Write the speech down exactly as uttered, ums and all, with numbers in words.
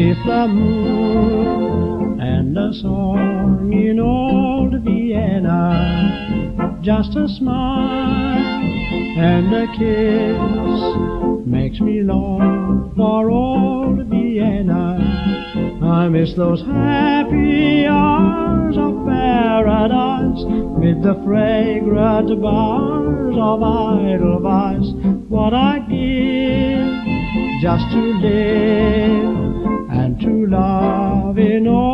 beneath the moon, and a song in old Vienna, just a smile and a kiss makes me long for old Vienna. I miss those happy hours of paradise, mid the fragrant bars of Edelweiss. What I'd give just to live and to love in all